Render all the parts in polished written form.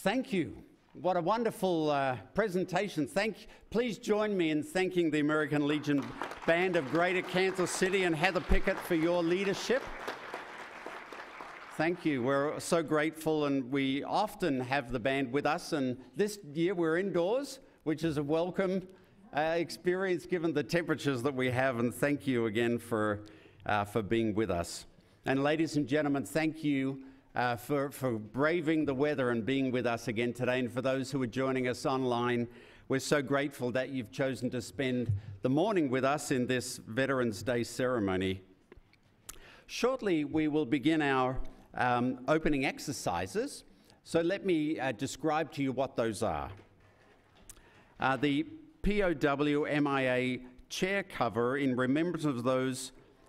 Thank you. What a wonderful presentation. Please join me in thanking the American Legion Band of Greater Kansas City and Heather Pickett for your leadership. Thank you. We're so grateful, and we often have the band with us, and this year we're indoors, which is a welcome experience given the temperatures that we have, and thank you again for being with us. And ladies and gentlemen, thank you for braving the weather and being with us again today. And for those who are joining us online, we're so grateful that you've chosen to spend the morning with us in this Veterans Day ceremony. Shortly, we will begin our opening exercises. So let me describe to you what those are. The POW MIA chair cover in remembrance of those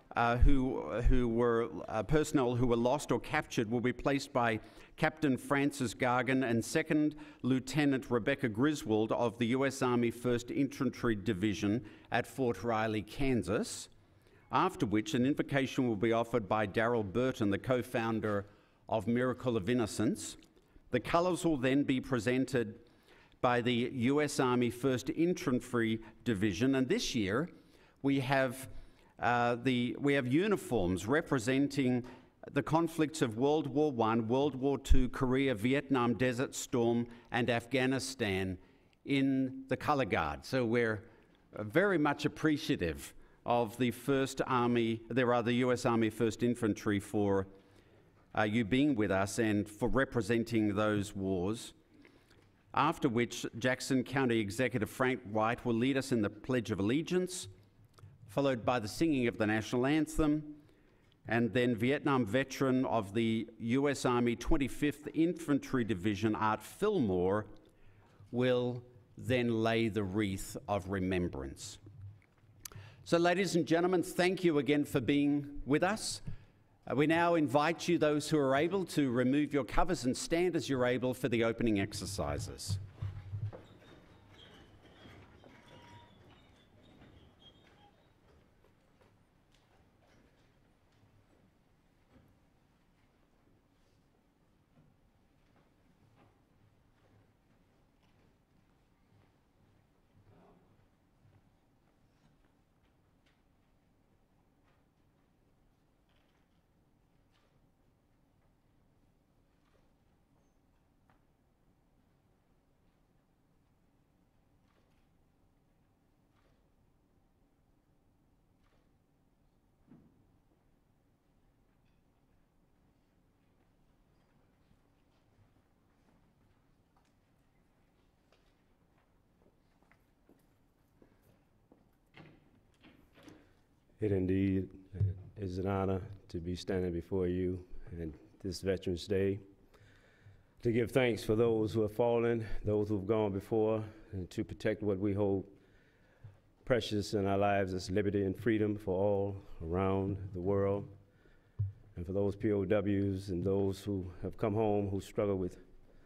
who were personnel who were lost or captured will be placed by Captain Francis Gargan and Second Lieutenant Rebecca Griswold of the U.S. Army 1st Infantry Division at Fort Riley, Kansas, after which an invocation will be offered by Darrell Burton, the co-founder of Miracle of Innocence. The colours will then be presented by the U.S. Army 1st Infantry Division, and this year we have uniforms representing the conflicts of World War I, World War II, Korea, Vietnam, Desert Storm, and Afghanistan in the color guard. So we're very much appreciative of the U.S. Army 1st Infantry for you being with us and for representing those wars. After which, Jackson County Executive Frank White will lead us in the Pledge of Allegiance, followed by the singing of the national anthem, and then Vietnam veteran of the U.S. Army 25th Infantry Division, Art Fillmore, will then lay the wreath of remembrance. So ladies and gentlemen, thank you again for being with us. We now invite you, those who are able, to remove your covers and stand as you're able for the opening exercises. It indeed is an honor to be standing before you and this Veterans Day, to give thanks for those who have fallen, those who have gone before, and to protect what we hold precious in our lives as liberty and freedom for all around the world. And for those POWs and those who have come home who struggle with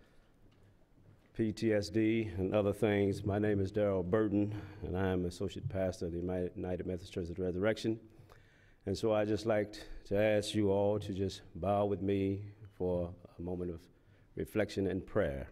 PTSD and other things. My name is Darrell Burton, and I am Associate Pastor of the United Methodist Church of the Resurrection. And so I'd just like to ask you all to just bow with me for a moment of reflection and prayer.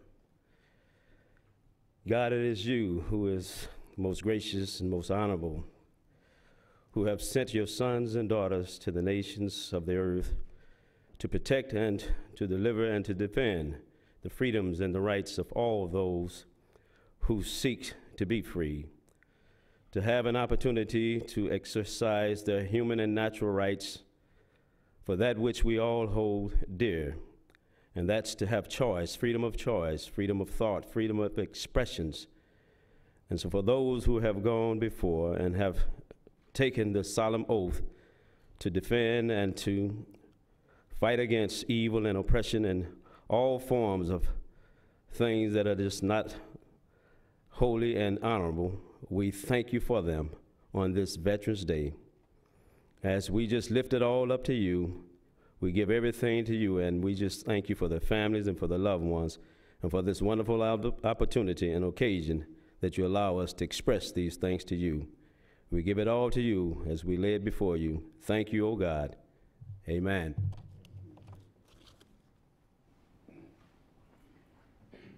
God, it is you who is most gracious and most honorable, who have sent your sons and daughters to the nations of the earth to protect and to deliver and to defend the freedoms and the rights of all those who seek to be free, to have an opportunity to exercise their human and natural rights for that which we all hold dear, and that's to have choice, freedom of thought, freedom of expressions. And so for those who have gone before and have taken the solemn oath to defend and to fight against evil and oppression and all forms of things that are just not holy and honorable, we thank you for them on this Veterans Day. As we just lift it all up to you, we give everything to you, and we just thank you for the families and for the loved ones and for this wonderful opportunity and occasion that you allow us to express these things to you. We give it all to you as we lay it before you. Thank you, O God. Amen.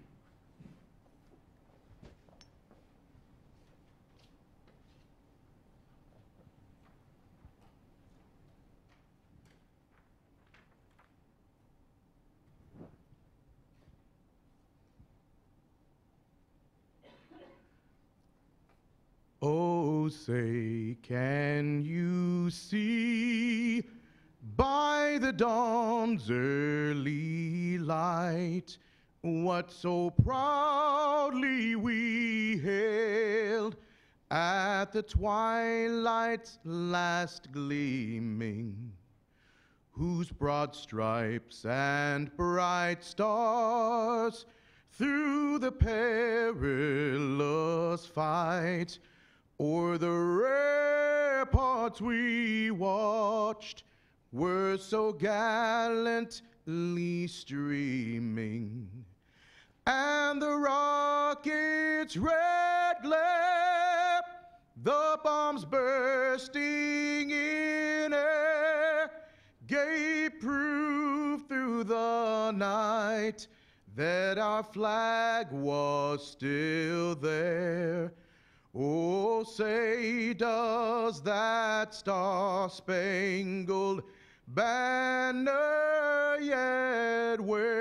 say, can you see by the dawn's early light what so proudly we hailed at the twilight's last gleaming, whose broad stripes and bright stars through the perilous fight o'er the ramparts we watched were so gallantly streaming, and the rocket's red glare, the bombs bursting in air, gave proof through the night that our flag was still there. Oh, say, does that star-spangled banner yet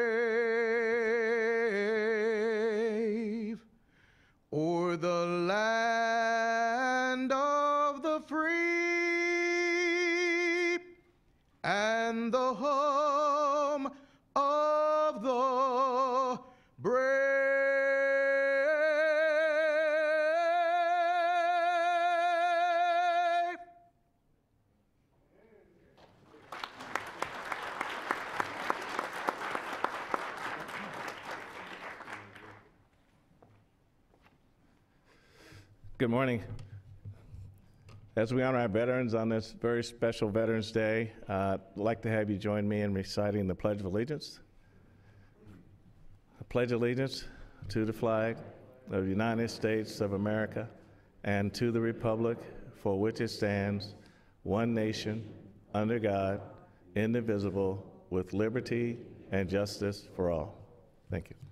wave o'er the land of the free and the home of the brave? Good morning. As we honor our veterans on this very special Veterans Day, I'd like to have you join me in reciting the Pledge of Allegiance. I pledge allegiance to the flag of the United States of America and to the republic for which it stands, one nation, under God, indivisible, with liberty and justice for all. Thank you.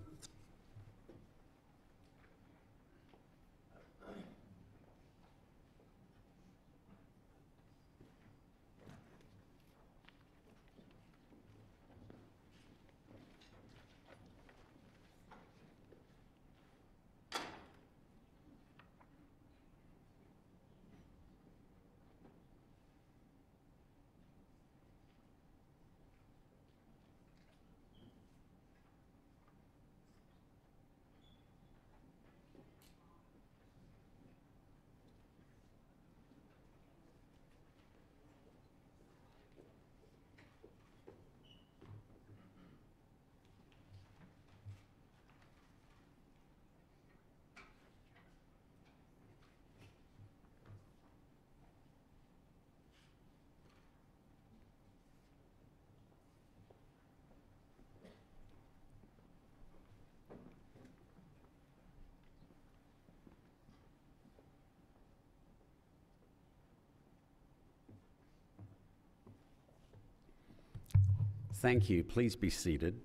Thank you. Please be seated.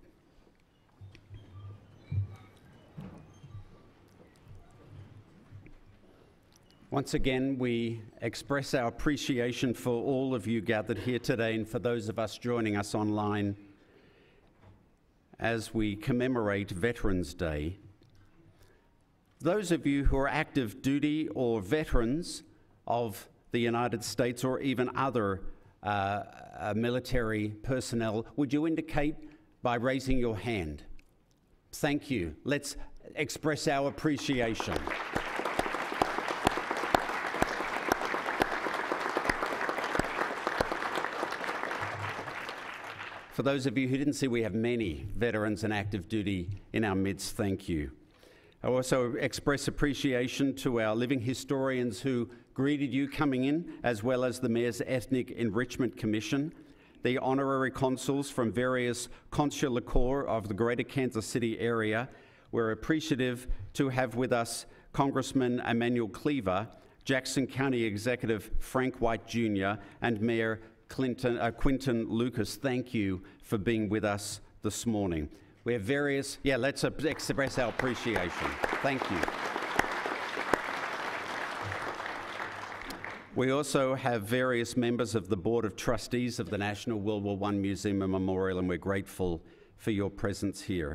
Once again, we express our appreciation for all of you gathered here today and for those of us joining us online as we commemorate Veterans Day. Those of you who are active duty or veterans of the United States or even other military personnel, would you indicate by raising your hand? Thank you. Let's express our appreciation. For those of you who didn't see, we have many veterans and active duty in our midst. Thank you. I also express appreciation to our living historians who greeted you coming in, as well as the Mayor's Ethnic Enrichment Commission, the honorary consuls from various consular corps of the Greater Kansas City area. We're appreciative to have with us Congressman Emmanuel Cleaver, Jackson County Executive Frank White Jr., and Mayor Quinton Lucas. Thank you for being with us this morning. We have various, let's express our appreciation. Thank you. We also have various members of the Board of Trustees of the National World War I Museum and Memorial, and we're grateful for your presence here.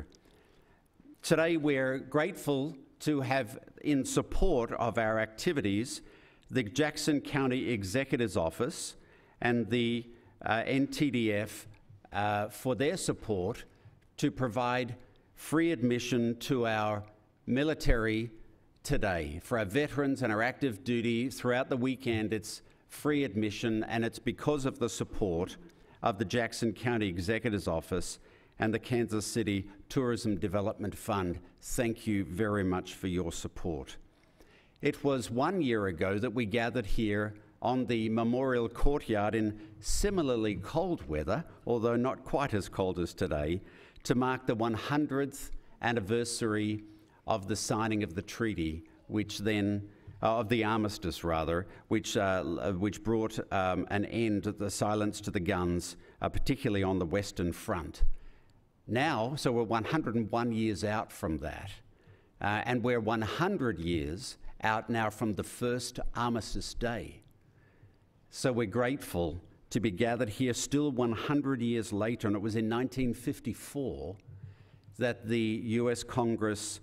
Today, we're grateful to have, in support of our activities, the Jackson County Executive's Office and the NTDF for their support to provide free admission to our military today. For our veterans and our active duty throughout the weekend, it's free admission, and it's because of the support of the Jackson County Executive's Office and the Kansas City Tourism Development Fund. Thank you very much for your support. It was 1 year ago that we gathered here on the Memorial Courtyard in similarly cold weather, although not quite as cold as today, to mark the 100th anniversary of the signing of the treaty, which then, of the armistice rather, which brought an end to the silence to the guns, particularly on the Western Front. Now, so we're 101 years out from that, and we're 100 years out now from the first Armistice Day. So we're grateful to be gathered here still 100 years later, and it was in 1954 that the US Congress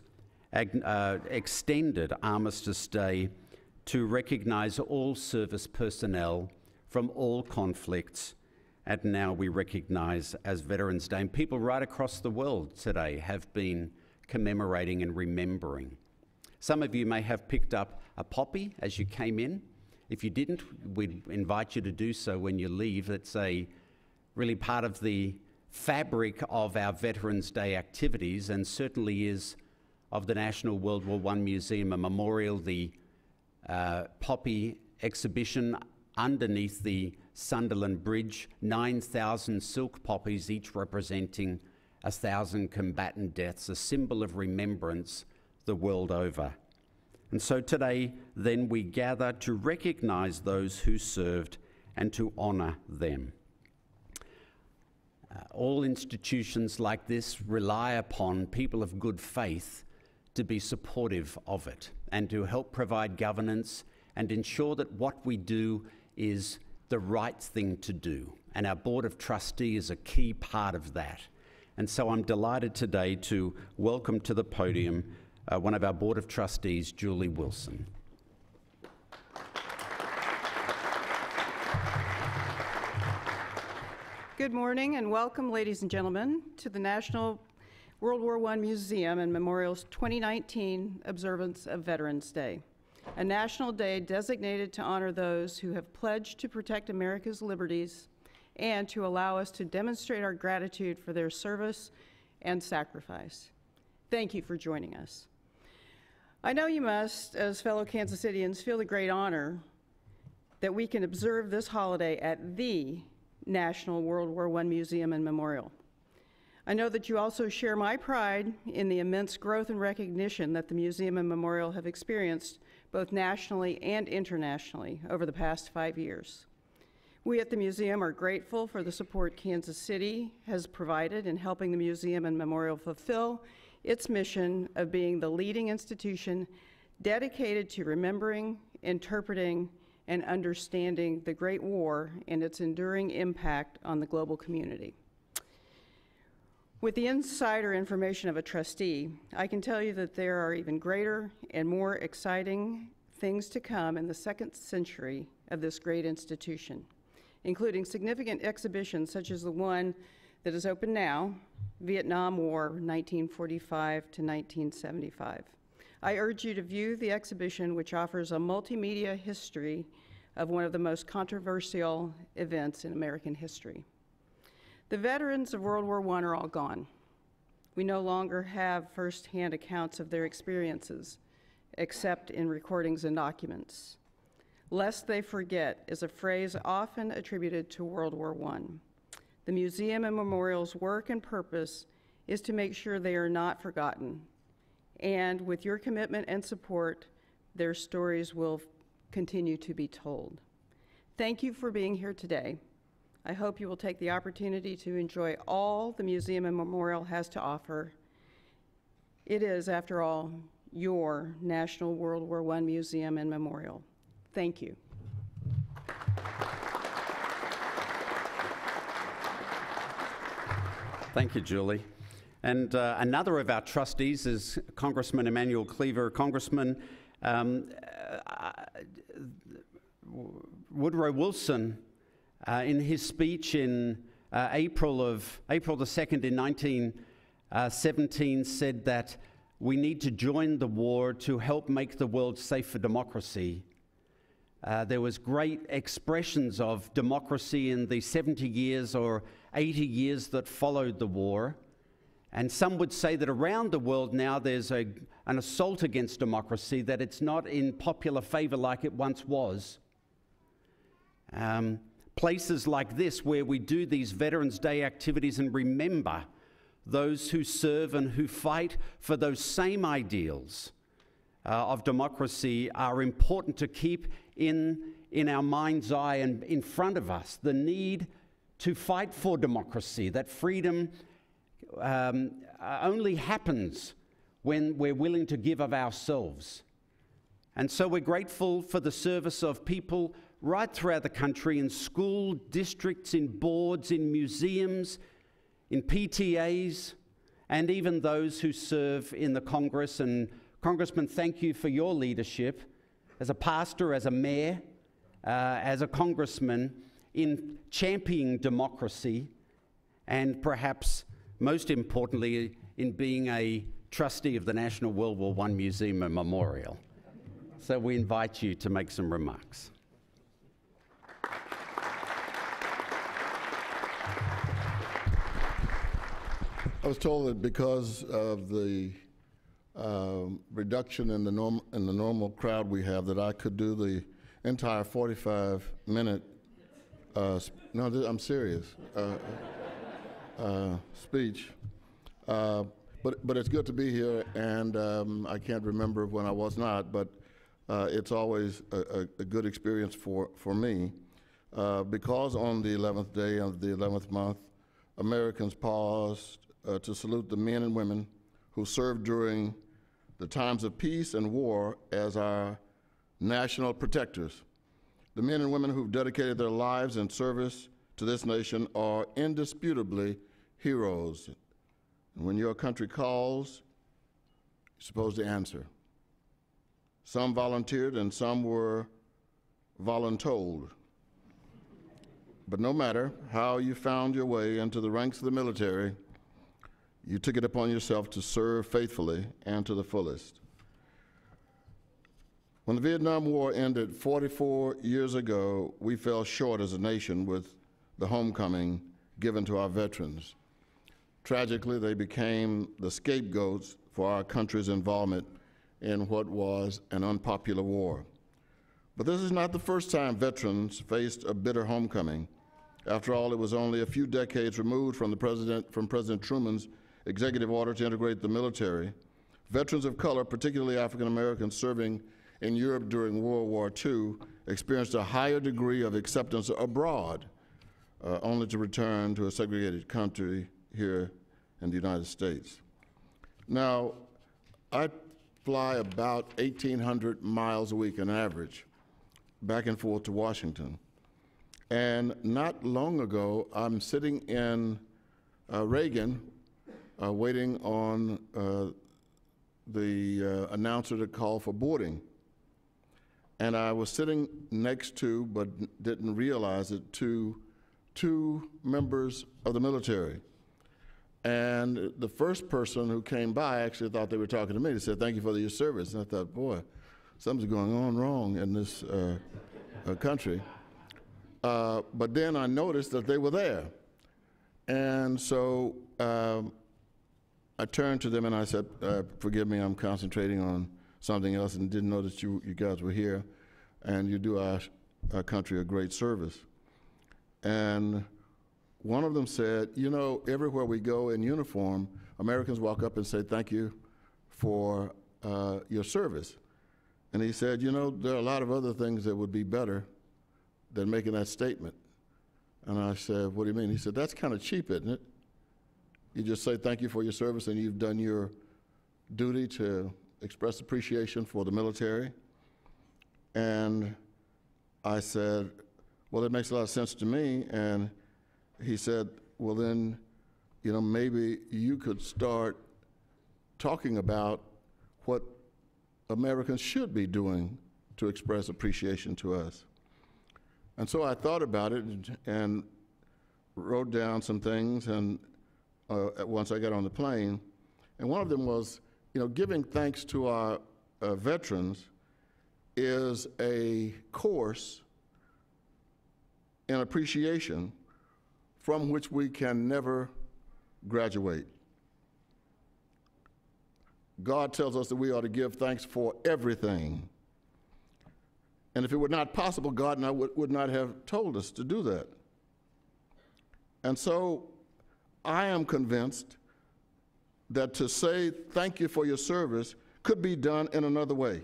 extended Armistice Day to recognize all service personnel from all conflicts, and now we recognize as Veterans Day. And people right across the world today have been commemorating and remembering. Some of you may have picked up a poppy as you came in. If you didn't, we'd invite you to do so when you leave. It's really part of the fabric of our Veterans Day activities, and certainly is of the National World War I Museum and Memorial, the poppy exhibition underneath the Sunderland Bridge, 9,000 silk poppies, each representing 1,000 combatant deaths, a symbol of remembrance the world over. And so today, then, we gather to recognize those who served and to honor them. All institutions like this rely upon people of good faith to be supportive of it and to help provide governance and ensure that what we do is the right thing to do. And our Board of Trustees is a key part of that. And so I'm delighted today to welcome to the podium one of our Board of Trustees, Julie Wilson. Good morning and welcome, ladies and gentlemen, to the National World War I Museum and Memorial's 2019 observance of Veterans Day, a national day designated to honor those who have pledged to protect America's liberties and to allow us to demonstrate our gratitude for their service and sacrifice. Thank you for joining us. I know you must, as fellow Kansas Cityans, feel the great honor that we can observe this holiday at the National World War I Museum and Memorial. I know that you also share my pride in the immense growth and recognition that the museum and memorial have experienced both nationally and internationally over the past 5 years. We at the museum are grateful for the support Kansas City has provided in helping the museum and memorial fulfill its mission of being the leading institution dedicated to remembering, interpreting, and understanding the Great War and its enduring impact on the global community. With the insider information of a trustee, I can tell you that there are even greater and more exciting things to come in the second century of this great institution, including significant exhibitions such as the one that is open now, Vietnam War, 1945 to 1975. I urge you to view the exhibition, which offers a multimedia history of one of the most controversial events in American history. The veterans of World War I are all gone. We no longer have firsthand accounts of their experiences, except in recordings and documents. Lest they forget is a phrase often attributed to World War I. The museum and memorial's work and purpose is to make sure they are not forgotten. And with your commitment and support, their stories will continue to be told. Thank you for being here today. I hope you will take the opportunity to enjoy all the museum and memorial has to offer. It is, after all, your National World War I Museum and Memorial. Thank you. Thank you, Julie. And another of our trustees is Congressman Emanuel Cleaver. Congressman, Woodrow Wilson, in his speech in April the 2nd in 1917, said that we need to join the war to help make the world safe for democracy. There was great expressions of democracy in the 70 years or 80 years that followed the war. And some would say that around the world now there's an assault against democracy, that it's not in popular favor like it once was. Places like this where we do these Veterans Day activities and remember those who serve and who fight for those same ideals of democracy are important to keep in our mind's eye and in front of us. The need to fight for democracy, that freedom only happens when we're willing to give of ourselves. And so we're grateful for the service of people right throughout the country, in school districts, in boards, in museums, in PTAs, and even those who serve in the Congress. And Congressman, thank you for your leadership as a pastor, as a mayor, as a congressman, in championing democracy, and perhaps most importantly, in being a trustee of the National World War I Museum and Memorial. So we invite you to make some remarks. I was told that because of the reduction in the normal crowd we have, that I could do the entire 45-minute no, I'm serious. Speech. But it's good to be here, and I can't remember when I was not, but it's always a good experience for me, because on the 11th day of the 11th month, Americans paused to salute the men and women who served during the times of peace and war as our national protectors. The men and women who've dedicated their lives in service to this nation are indisputably heroes. And when your country calls, you're supposed to answer. Some volunteered and some were voluntold. But no matter how you found your way into the ranks of the military, you took it upon yourself to serve faithfully and to the fullest. When the Vietnam War ended 44 years ago, we fell short as a nation with the homecoming given to our veterans. Tragically, they became the scapegoats for our country's involvement in what was an unpopular war. But this is not the first time veterans faced a bitter homecoming. After all, it was only a few decades removed from President Truman's executive order to integrate the military. Veterans of color, particularly African Americans serving in Europe during World War II, experienced a higher degree of acceptance abroad, only to return to a segregated country here in the United States. Now, I fly about 1,800 miles a week on average, back and forth to Washington. And not long ago, I'm sitting in Reagan, waiting on the announcer to call for boarding. And I was sitting next to, but didn't realize it, to two members of the military. And the first person who came by actually thought they were talking to me. They said, "Thank you for your service." And I thought, boy, something's going on wrong in this country. But then I noticed that they were there. And so I turned to them and I said, "Forgive me, I'm concentrating on something else and didn't know that you guys were here, and you do our country a great service." And one of them said, "You know, everywhere we go in uniform, Americans walk up and say, 'Thank you for your service.'" And he said, "You know, there are a lot of other things that would be better than making that statement." And I said, "What do you mean?" He said, "That's kind of cheap, isn't it? You just say thank you for your service and you've done your duty to express appreciation for the military." And I said, "Well, that makes a lot of sense to me." And he said, "Well, then, you know, maybe you could start talking about what Americans should be doing to express appreciation to us." And so I thought about it and wrote down some things and once I got on the plane. And one of them was, giving thanks to our veterans is a course in appreciation from which we can never graduate. God tells us that we ought to give thanks for everything. And if it were not possible, God would not have told us to do that. And so I am convinced that to say thank you for your service could be done in another way.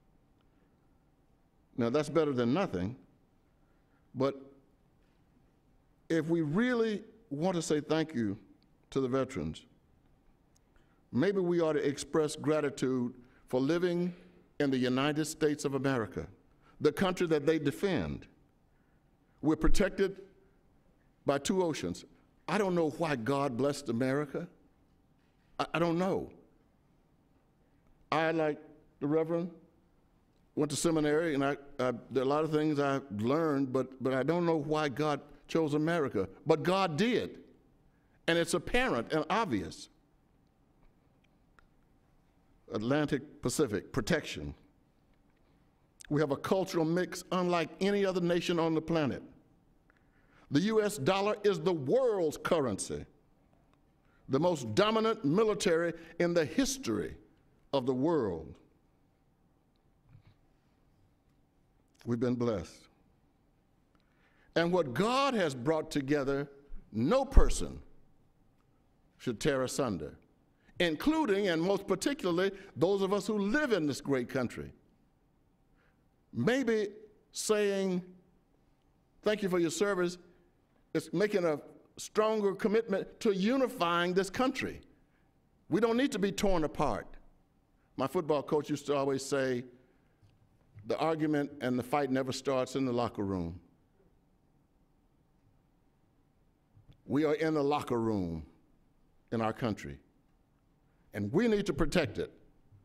Now, that's better than nothing, but if we really want to say thank you to the veterans, maybe we ought to express gratitude for living in the United States of America, the country that they defend. We're protected by two oceans. I don't know why God blessed America. I don't know. I, like the Reverend, went to seminary, and there are a lot of things I learned, but I don't know why God chose America. But God did, and it's apparent and obvious. Atlantic Pacific protection. We have a cultural mix unlike any other nation on the planet. The US dollar is the world's currency, the most dominant military in the history of the world. We've been blessed. And what God has brought together, no person should tear asunder, including and most particularly those of us who live in this great country. Maybe saying thank you for your service is making a stronger commitment to unifying this country. We don't need to be torn apart. My football coach used to always say, the argument and the fight never starts in the locker room. We are in the locker room in our country, and we need to protect it.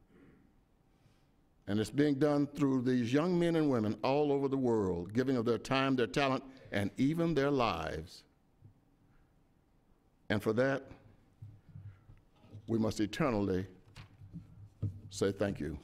And it's being done through these young men and women all over the world, giving of their time, their talent, and even their lives. And for that, we must eternally say thank you.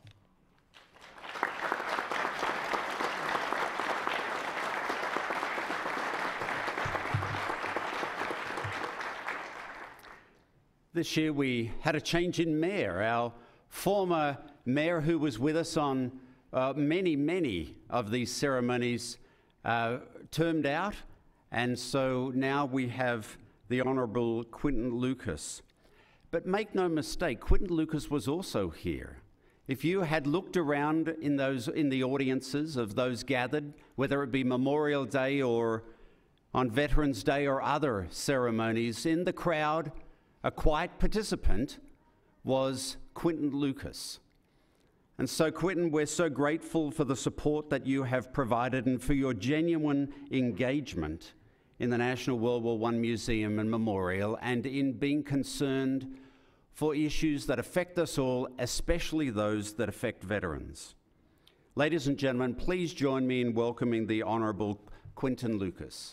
This year we had a change in mayor. Our former mayor, who was with us on many of these ceremonies, termed out, and so now we have the Honourable Quinton Lucas. But make no mistake, Quinton Lucas was also here. If you had looked around in the audiences of those gathered, whether it be Memorial Day or on Veterans Day or other ceremonies, in the crowd, a quiet participant was Quinton Lucas. And so, Quinton, we're so grateful for the support that you have provided and for your genuine engagement in the National World War I Museum and Memorial, and in being concerned for issues that affect us all, especially those that affect veterans. Ladies and gentlemen, please join me in welcoming the Honourable Quinton Lucas.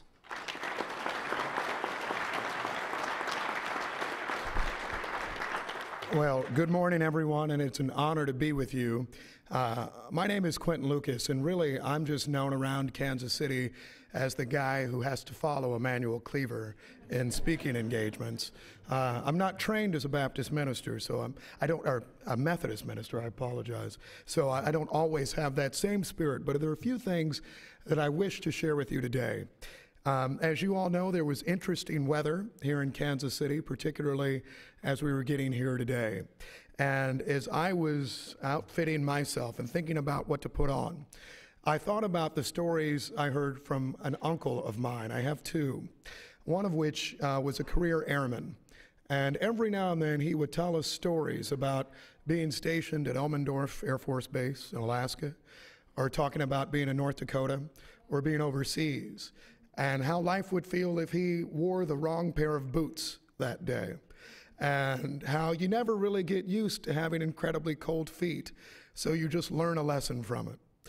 Well, good morning, everyone, and it's an honor to be with you. My name is Quinton Lucas, and really, I'm just known around Kansas City as the guy who has to follow Emmanuel Cleaver in speaking engagements. I'm not trained as a Baptist minister, so or a Methodist minister, I apologize. So I don't always have that same spirit, but there are a few things that I wish to share with you today. As you all know, there was interesting weather here in Kansas City, particularly as we were getting here today. And as I was outfitting myself and thinking about what to put on, I thought about the stories I heard from an uncle of mine. I have two, one of which was a career airman. And every now and then he would tell us stories about being stationed at Elmendorf Air Force Base in Alaska, or talking about being in North Dakota, or being overseas, and how life would feel if he wore the wrong pair of boots that day, and how you never really get used to having incredibly cold feet, so you just learn a lesson from it.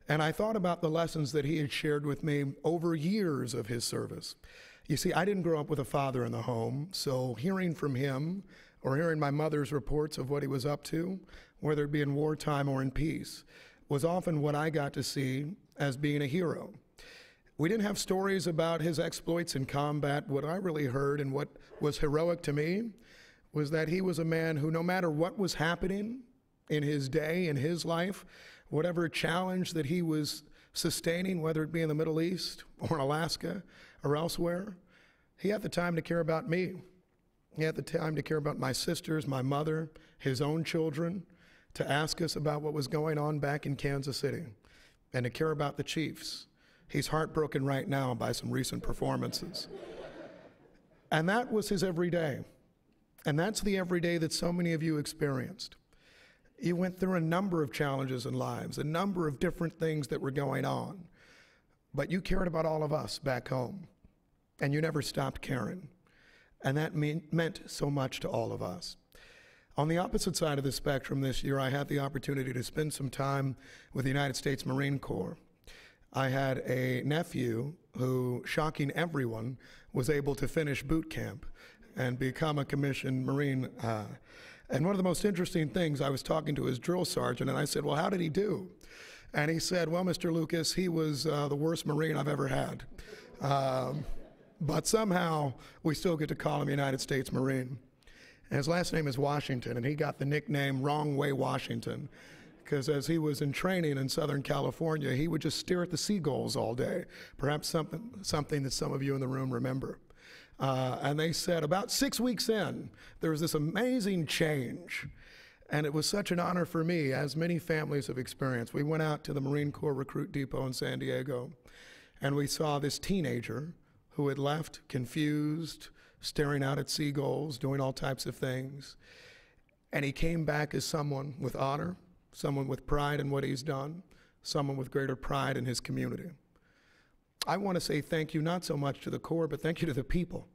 And I thought about the lessons that he had shared with me over years of his service. You see, I didn't grow up with a father in the home, so hearing from him or hearing my mother's reports of what he was up to, whether it be in wartime or in peace, was often what I got to see as being a hero. We didn't have stories about his exploits in combat. What I really heard and what was heroic to me was that he was a man who, no matter what was happening in his day, in his life, whatever challenge that he was sustaining, whether it be in the Middle East or in Alaska or elsewhere, he had the time to care about me. He had the time to care about my sisters, my mother, his own children, to ask us about what was going on back in Kansas City, and to care about the Chiefs. He's heartbroken right now by some recent performances. And that was his everyday. And that's the everyday that so many of you experienced. You went through a number of challenges in lives, a number of different things that were going on, but you cared about all of us back home, and you never stopped caring. And that meant so much to all of us. On the opposite side of the spectrum this year, I had the opportunity to spend some time with the United States Marine Corps. I had a nephew who, shocking everyone, was able to finish boot camp and become a commissioned Marine. And one of the most interesting things, I was talking to his drill sergeant, and I said, well, how did he do? And he said, well, Mr. Lucas, he was the worst Marine I've ever had. But somehow, we still get to call him United States Marine. And his last name is Washington, and he got the nickname Wrong Way Washington, because as he was in training in Southern California, he would just stare at the seagulls all day, perhaps something that some of you in the room remember. And they said about 6 weeks in, there was this amazing change. And it was such an honor for me, as many families have experienced. We went out to the Marine Corps Recruit Depot in San Diego, and we saw this teenager who had left confused, staring out at seagulls, doing all types of things. And he came back as someone with honor, someone with pride in what he's done, someone with greater pride in his community. I want to say thank you not so much to the Corps, but thank you to the people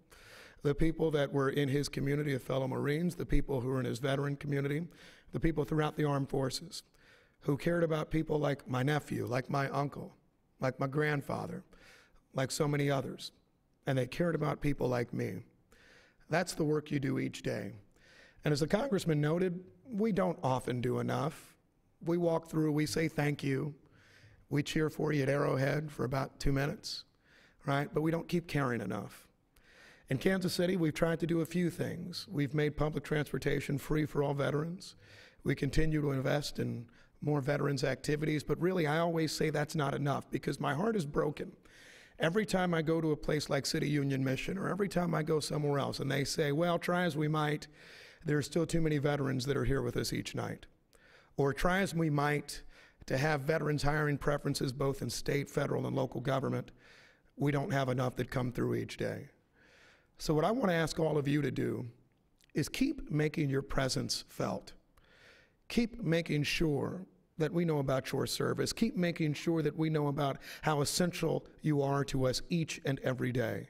that were in his community of fellow Marines, the people who were in his veteran community, the people throughout the armed forces who cared about people like my nephew, like my uncle, like my grandfather, like so many others. And they cared about people like me. That's the work you do each day. And as the Congressman noted, we don't often do enough. We walk through, we say thank you. We cheer for you at Arrowhead for about 2 minutes, right? But we don't keep caring enough. In Kansas City, we've tried to do a few things. We've made public transportation free for all veterans. We continue to invest in more veterans activities, but really I always say that's not enough because my heart is broken. Every time I go to a place like City Union Mission, or every time I go somewhere else and they say, well, try as we might, there are still too many veterans that are here with us each night. Or try as we might to have veterans hiring preferences both in state, federal, and local government, we don't have enough that come through each day. So what I want to ask all of you to do is keep making your presence felt. Keep making sure that we know about your service. Keep making sure that we know about how essential you are to us each and every day.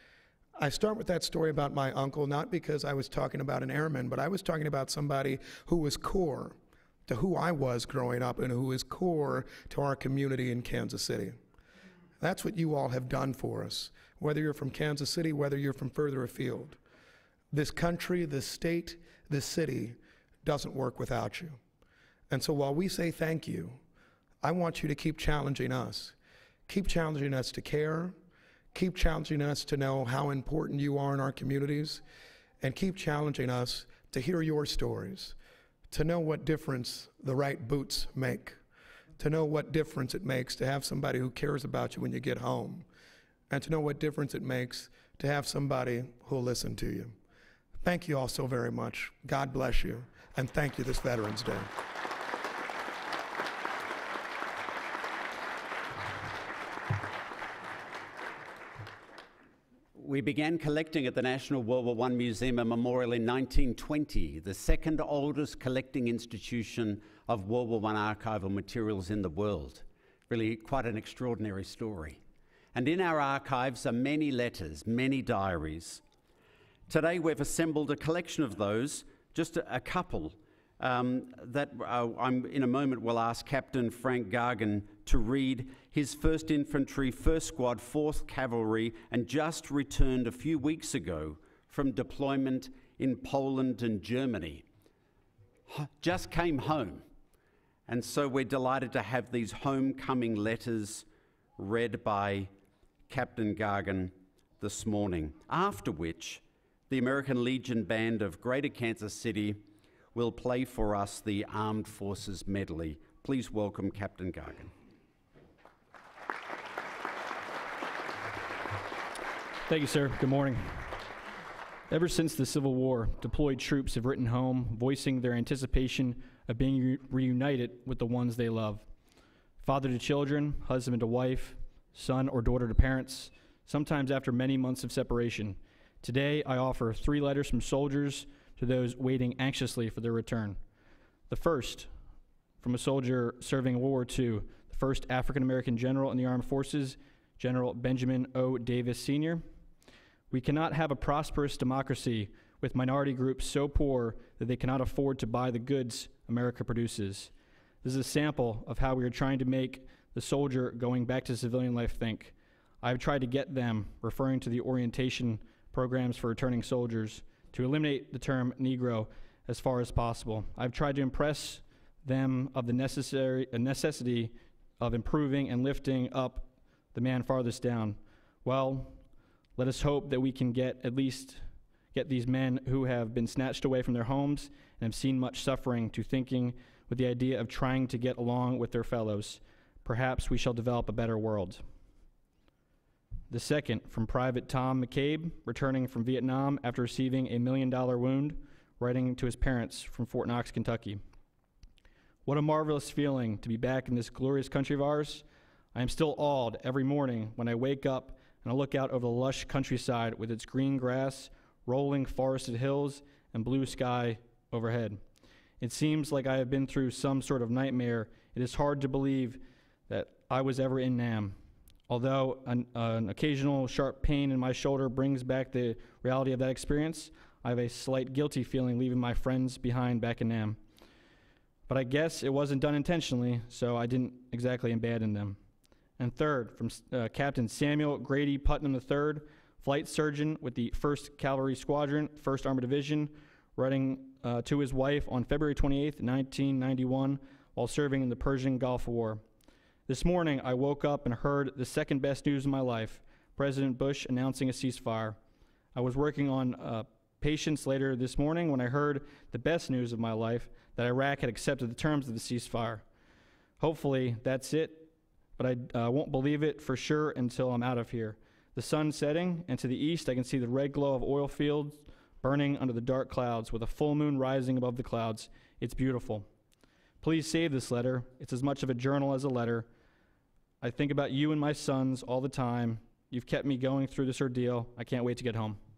I start with that story about my uncle, not because I was talking about an airman, but I was talking about somebody who was core to who I was growing up and who is core to our community in Kansas City. That's what you all have done for us, whether you're from Kansas City, whether you're from further afield. This country, this state, this city doesn't work without you. And so while we say thank you, I want you to keep challenging us. Keep challenging us to care. Keep challenging us to know how important you are in our communities. And keep challenging us to hear your stories, to know what difference the right boots make, to know what difference it makes to have somebody who cares about you when you get home, and to know what difference it makes to have somebody who'll listen to you. Thank you all so very much. God bless you, and thank you this Veterans Day. We began collecting at the National World War I Museum and Memorial in 1920, the second oldest collecting institution of World War I archival materials in the world. Really quite an extraordinary story. And in our archives are many letters, many diaries. Today we've assembled a collection of those, just a couple, I'm in a moment will ask Captain Frank Gargan to read his 1st Infantry, 1st Squad, 4th Cavalry, and just returned a few weeks ago from deployment in Poland and Germany. Just came home. And so we're delighted to have these homecoming letters read by Captain Gargan this morning, after which the American Legion Band of Greater Kansas City will play for us the Armed Forces Medley. Please welcome Captain Gargan. Thank you, sir. Good morning. Ever since the Civil War, deployed troops have written home, voicing their anticipation of being reunited with the ones they love. Father to children, husband to wife, son or daughter to parents, sometimes after many months of separation. Today, I offer 3 letters from soldiers to those waiting anxiously for their return. The first, from a soldier serving in World War II, the first African-American general in the armed forces, General Benjamin O. Davis, Sr. We cannot have a prosperous democracy with minority groups so poor that they cannot afford to buy the goods America produces. This is a sample of how we are trying to make the soldier going back to civilian life think. I've tried to get them, referring to the orientation programs for returning soldiers, to eliminate the term Negro as far as possible. I've tried to impress them of the necessity of improving and lifting up the man farthest down. Well, let us hope that we can get these men who have been snatched away from their homes and have seen much suffering to thinking with the idea of trying to get along with their fellows. Perhaps we shall develop a better world. The second, from Private Tom McCabe, returning from Vietnam after receiving a $1 million wound, writing to his parents from Fort Knox, Kentucky. What a marvelous feeling to be back in this glorious country of ours. I am still awed every morning when I wake up and I look out over the lush countryside with its green grass, rolling forested hills, and blue sky overhead. It seems like I have been through some sort of nightmare. It is hard to believe that I was ever in Nam. Although an occasional sharp pain in my shoulder brings back the reality of that experience, I have a slight guilty feeling leaving my friends behind back in Nam. But I guess it wasn't done intentionally, so I didn't exactly abandon them. And third, from Captain Samuel Grady Putnam III, flight surgeon with the 1st Cavalry Squadron, 1st Armored Division, writing to his wife on February 28, 1991, while serving in the Persian Gulf War. This morning, I woke up and heard the second best news of my life, President Bush announcing a ceasefire. I was working on patience later this morning when I heard the best news of my life, that Iraq had accepted the terms of the ceasefire. Hopefully, that's it, but I won't believe it for sure until I'm out of here. The sun's setting, and to the east, I can see the red glow of oil fields burning under the dark clouds with a full moon rising above the clouds. It's beautiful. Please save this letter. It's as much of a journal as a letter. I think about you and my sons all the time. You've kept me going through this ordeal. I can't wait to get home.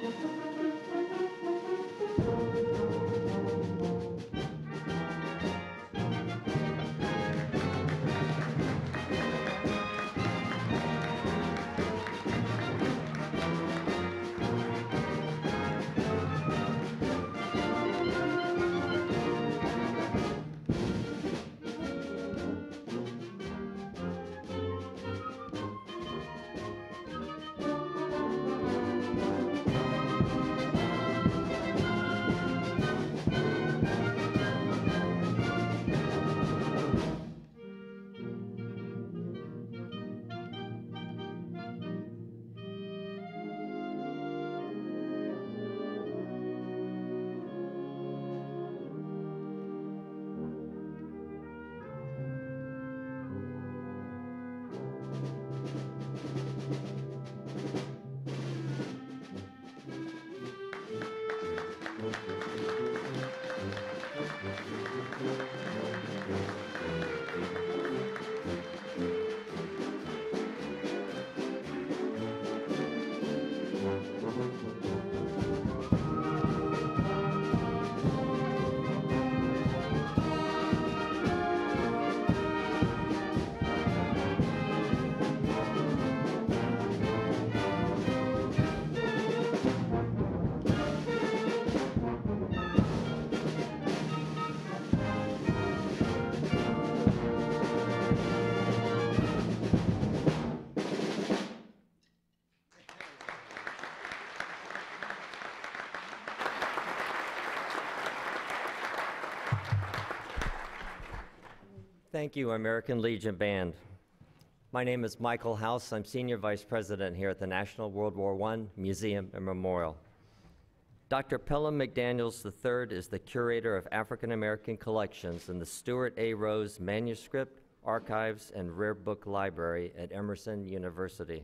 Thank you, American Legion Band. My name is Michael House. I'm Senior Vice President here at the National World War I Museum and Memorial. Dr. Pellom McDaniels III is the Curator of African American Collections in the Stuart A. Rose Manuscript, Archives, and Rare Book Library at Emory University.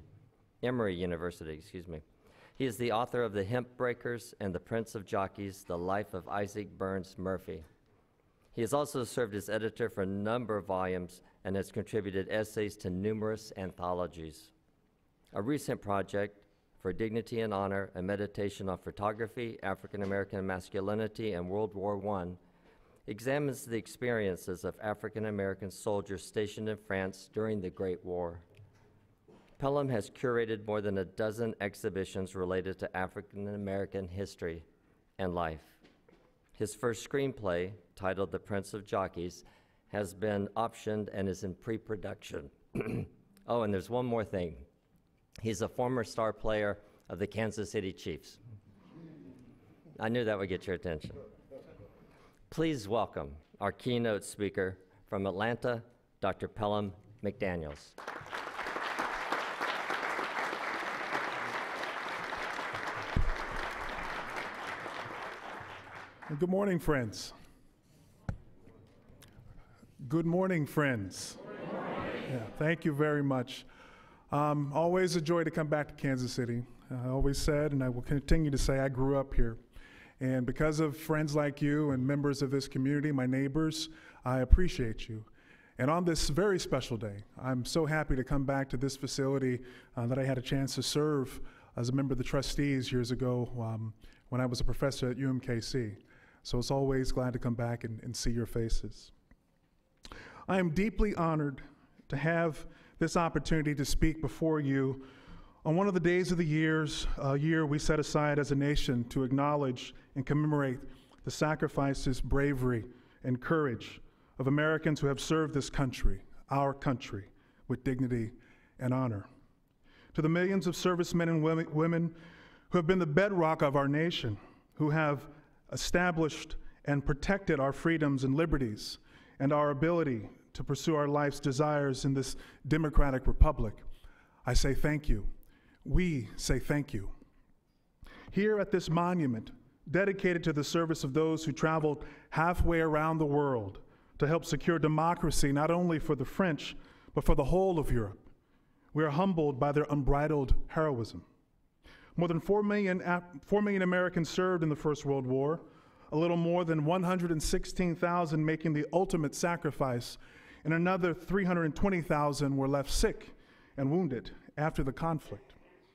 He is the author of The Hemp Breakers and The Prince of Jockeys, The Life of Isaac Burns Murphy. He has also served as editor for a number of volumes and has contributed essays to numerous anthologies. A recent project, For Dignity and Honor, a meditation on photography, African American masculinity, and World War I, examines the experiences of African American soldiers stationed in France during the Great War. Pellom has curated more than a dozen exhibitions related to African American history and life. His first screenplay, titled The Prince of Jockeys, has been optioned and is in pre-production. Oh, and there's one more thing. He's a former star player of the Kansas City Chiefs. I knew that would get your attention. Please welcome our keynote speaker from Atlanta, Dr. Pellom McDaniels. Good morning, friends. Good morning, friends. Good morning. Yeah, thank you very much. Always a joy to come back to Kansas City. I always said, and I will continue to say, I grew up here. And because of friends like you and members of this community, my neighbors, I appreciate you. And on this very special day, I'm so happy to come back to this facility that I had a chance to serve as a member of the trustees years ago when I was a professor at UMKC. So it's always glad to come back and see your faces. I am deeply honored to have this opportunity to speak before you on one of the days of the year we set aside as a nation to acknowledge and commemorate the sacrifices, bravery, and courage of Americans who have served this country, our country, with dignity and honor. To the millions of servicemen and women who have been the bedrock of our nation, who have established and protected our freedoms and liberties and our ability to pursue our life's desires in this democratic republic, I say thank you. We say thank you. Here at this monument, dedicated to the service of those who traveled halfway around the world to help secure democracy not only for the French, but for the whole of Europe, we are humbled by their unbridled heroism. More than 4 million Americans served in the First World War, a little more than 116,000 making the ultimate sacrifice, and another 320,000 were left sick and wounded after the conflict.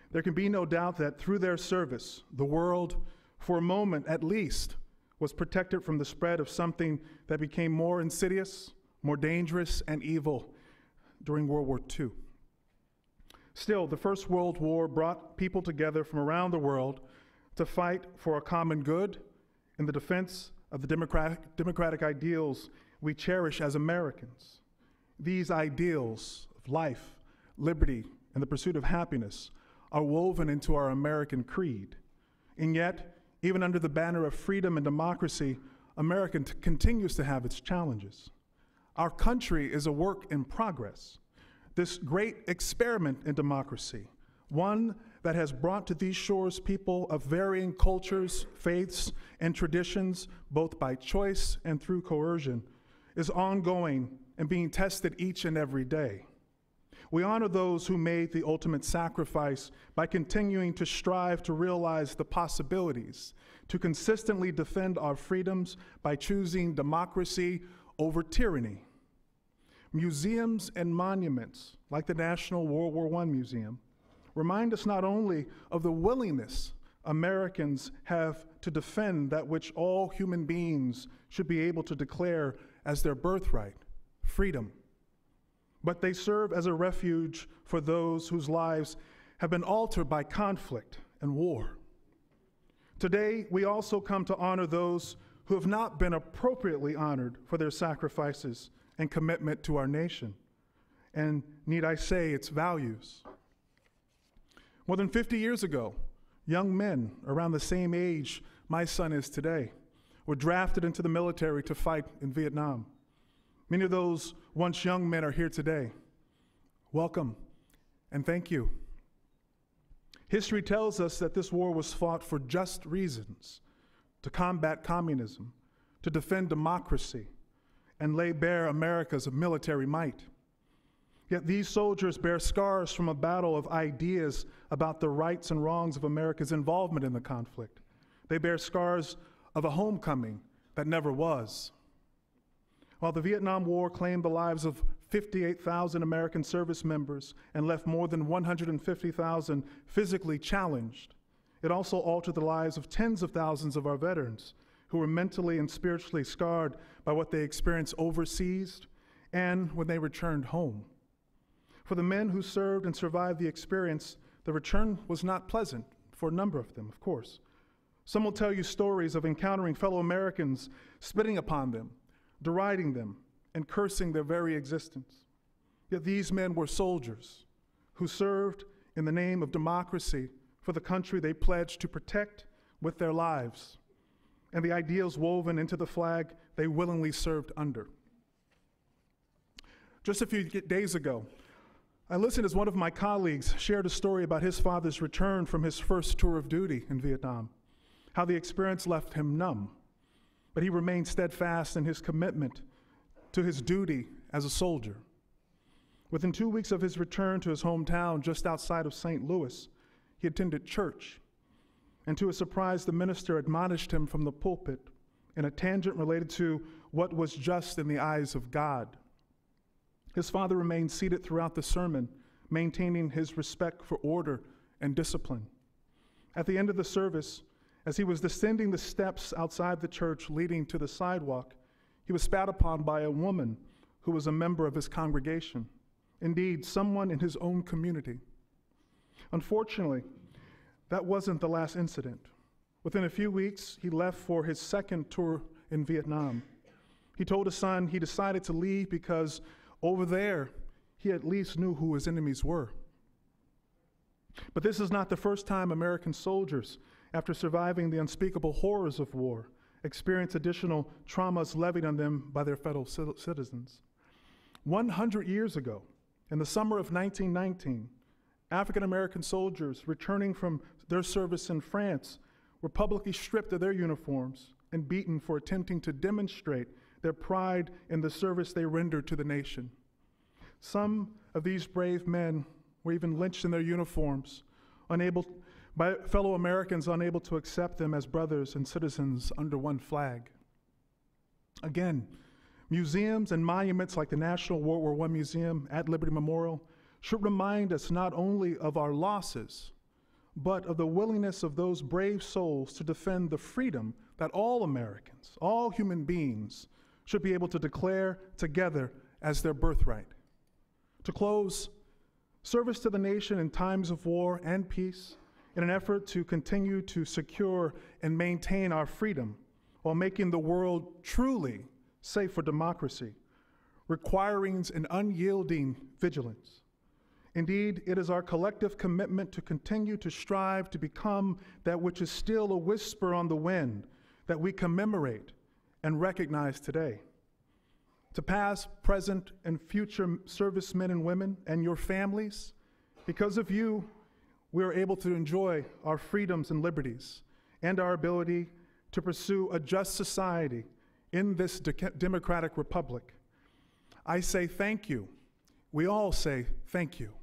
there can be no doubt that through their service, the world, for a moment at least, was protected from the spread of something that became more insidious, more dangerous, and evil during World War II. Still, the First World War brought people together from around the world to fight for a common good in the defense of the democratic ideals we cherish as Americans. These ideals of life, liberty, and the pursuit of happiness are woven into our American creed. And yet, even under the banner of freedom and democracy, America continues to have its challenges. Our country is a work in progress, this great experiment in democracy, one that has brought to these shores people of varying cultures, faiths, and traditions, both by choice and through coercion, is ongoing and being tested each and every day. We honor those who made the ultimate sacrifice by continuing to strive to realize the possibilities, to consistently defend our freedoms by choosing democracy over tyranny. Museums and monuments, like the National World War I Museum, remind us not only of the willingness Americans have to defend that which all human beings should be able to declare as their birthright, freedom, but they serve as a refuge for those whose lives have been altered by conflict and war. Today, we also come to honor those who have not been appropriately honored for their sacrifices and commitment to our nation, and need I say, its values. More than 50 years ago, young men around the same age my son is today were drafted into the military to fight in Vietnam. Many of those once young men are here today. Welcome and thank you. History tells us that this war was fought for just reasons, to combat communism, to defend democracy, and lay bare America's military might. Yet these soldiers bear scars from a battle of ideas about the rights and wrongs of America's involvement in the conflict. They bear scars of a homecoming that never was. While the Vietnam War claimed the lives of 58,000 American service members and left more than 150,000 physically challenged, it also altered the lives of tens of thousands of our veterans who were mentally and spiritually scarred by what they experienced overseas and when they returned home. For the men who served and survived the experience, the return was not pleasant for a number of them, of course. Some will tell you stories of encountering fellow Americans spitting upon them, deriding them, and cursing their very existence. Yet these men were soldiers who served in the name of democracy for the country they pledged to protect with their lives, and the ideals woven into the flag they willingly served under. Just a few days ago, I listened as one of my colleagues shared a story about his father's return from his first tour of duty in Vietnam, how the experience left him numb, but he remained steadfast in his commitment to his duty as a soldier. Within 2 weeks of his return to his hometown just outside of St. Louis, he attended church, and to his surprise, the minister admonished him from the pulpit in a tangent related to what was just in the eyes of God. His father remained seated throughout the sermon, maintaining his respect for order and discipline. At the end of the service, as he was descending the steps outside the church leading to the sidewalk, he was spat upon by a woman who was a member of his congregation. Indeed, someone in his own community. Unfortunately, that wasn't the last incident. Within a few weeks, he left for his second tour in Vietnam. He told his son he decided to leave because over there, he at least knew who his enemies were. But this is not the first time American soldiers, after surviving the unspeakable horrors of war, experience additional traumas levied on them by their fellow citizens. 100 years ago, in the summer of 1919, African American soldiers returning from their service in France were publicly stripped of their uniforms and beaten for attempting to demonstrate their pride in the service they rendered to the nation. Some of these brave men were even lynched in their uniforms, by fellow Americans unable to accept them as brothers and citizens under one flag. Again, museums and monuments like the National World War I Museum at Liberty Memorial should remind us not only of our losses, but of the willingness of those brave souls to defend the freedom that all Americans, all human beings, should be able to declare together as their birthright. To close, service to the nation in times of war and peace in an effort to continue to secure and maintain our freedom while making the world truly safe for democracy, requiring an unyielding vigilance. Indeed, it is our collective commitment to continue to strive to become that which is still a whisper on the wind that we commemorate and recognize today. To past, present, and future servicemen and women and your families, because of you, we are able to enjoy our freedoms and liberties and our ability to pursue a just society in this democratic republic. I say thank you. We all say thank you.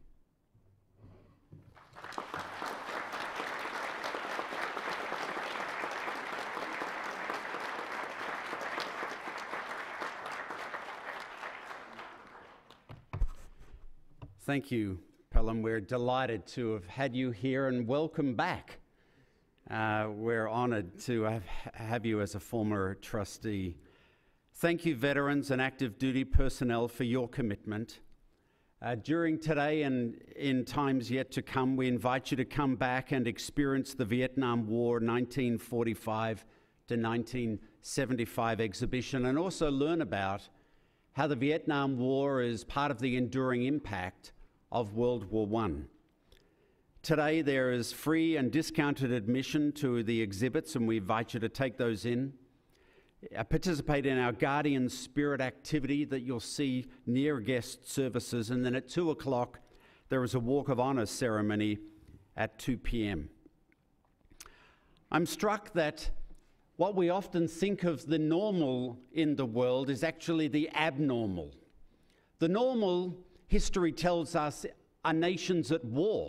Thank you, Pellom. We're delighted to have had you here, and welcome back. We're honored to have you as a former trustee. Thank you, veterans and active duty personnel, for your commitment. During today and in times yet to come, we invite you to come back and experience the Vietnam War 1945 to 1975 exhibition, and also learn about how the Vietnam War is part of the enduring impact of World War I. Today there is free and discounted admission to the exhibits, and we invite you to take those in. Participate in our Guardian Spirit activity that you'll see near guest services, and then at 2 o'clock there is a Walk of Honor ceremony at 2 p.m. I'm struck that what we often think of the normal in the world is actually the abnormal. The normal, history tells us, are nations at war.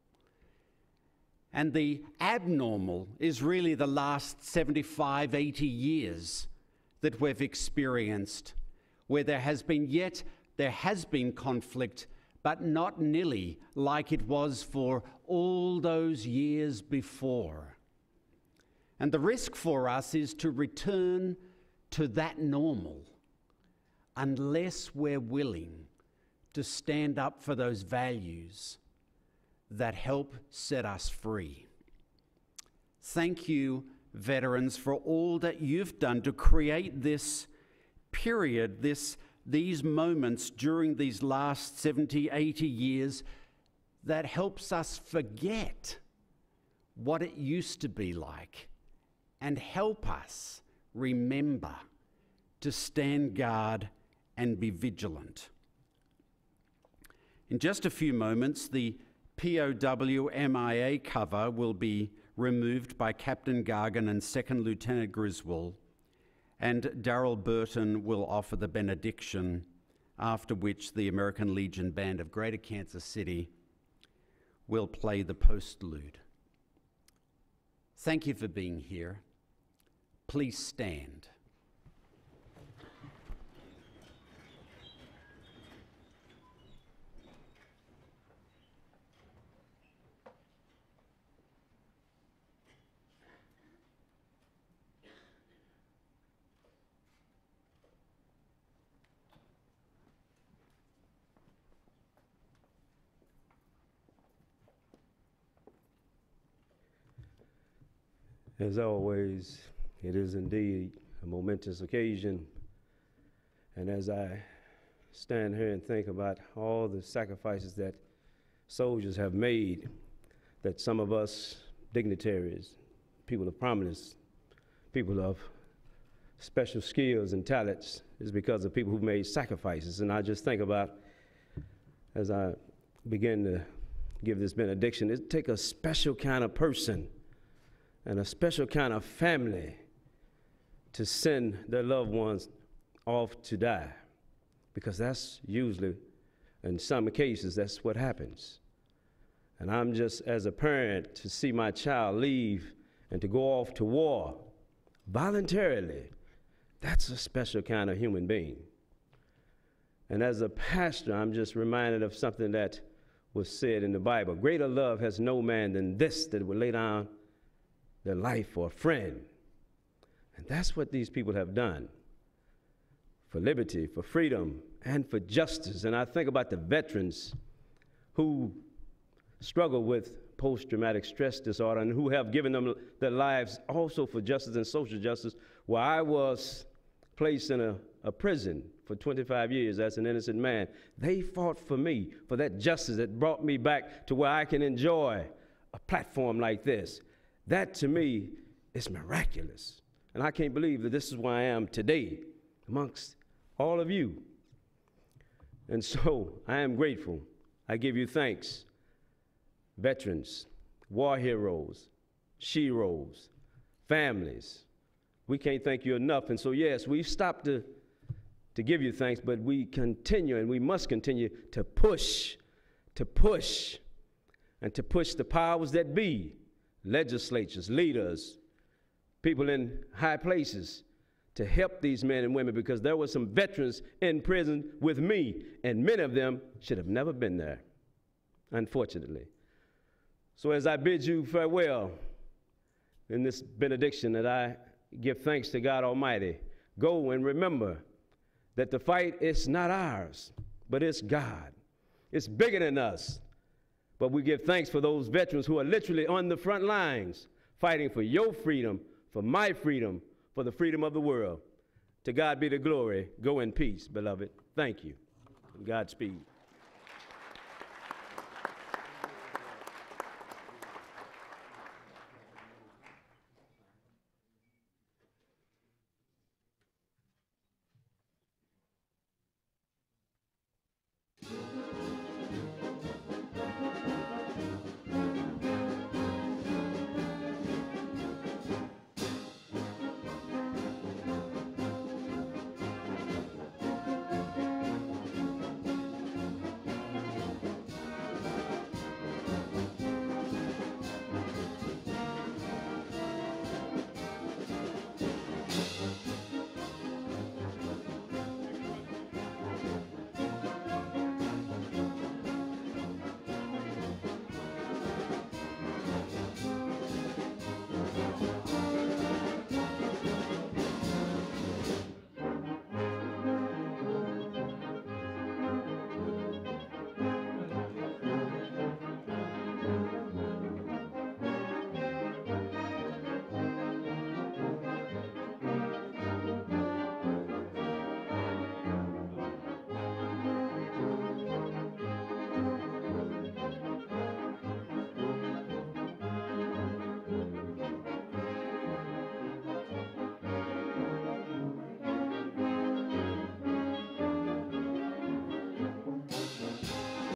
And the abnormal is really the last 75, 80 years that we've experienced, where there has been conflict, but not nearly like it was for all those years before. And the risk for us is to return to that normal unless we're willing to stand up for those values that help set us free. Thank you, veterans, for all that you've done to create this period, these moments during these last 70, 80 years that helps us forget what it used to be like and help us remember to stand guard and be vigilant. In just a few moments, the POW MIA cover will be removed by Captain Gargan and Second Lieutenant Griswold, and Darrell Burton will offer the benediction, after which the American Legion Band of Greater Kansas City will play the postlude. Thank you for being here. Please stand. As always, it is indeed a momentous occasion. And as I stand here and think about all the sacrifices that soldiers have made, that some of us dignitaries, people of prominence, people of special skills and talents, is because of people who've made sacrifices. And I just think about, as I begin to give this benediction, it takes a special kind of person and a special kind of family to send their loved ones off to die, because that's usually, in some cases, that's what happens. And I'm just, as a parent, to see my child leave and to go off to war voluntarily, that's a special kind of human being. And as a pastor, I'm just reminded of something that was said in the Bible. Greater love has no man than this, that would lay down their life for a friend. And that's what these people have done for liberty, for freedom, and for justice. And I think about the veterans who struggle with post-traumatic stress disorder and who have given them their lives also for justice and social justice, where I was placed in a prison for 25 years as an innocent man. They fought for me, for that justice that brought me back to where I can enjoy a platform like this. That, to me, is miraculous. And I can't believe that this is where I am today amongst all of you. And so I am grateful. I give you thanks. Veterans, war heroes, sheroes, families. We can't thank you enough. And so, yes, we've stopped to give you thanks, but we continue and we must continue to push, and to push the powers that be, legislatures, leaders, people in high places, to help these men and women, because there were some veterans in prison with me, and many of them should have never been there, unfortunately. So as I bid you farewell in this benediction, that I give thanks to God Almighty, go and remember that the fight is not ours, but it's God. It's bigger than us. But we give thanks for those veterans who are literally on the front lines, fighting for your freedom, for my freedom, for the freedom of the world. To God be the glory. Go in peace, beloved. Thank you. Godspeed.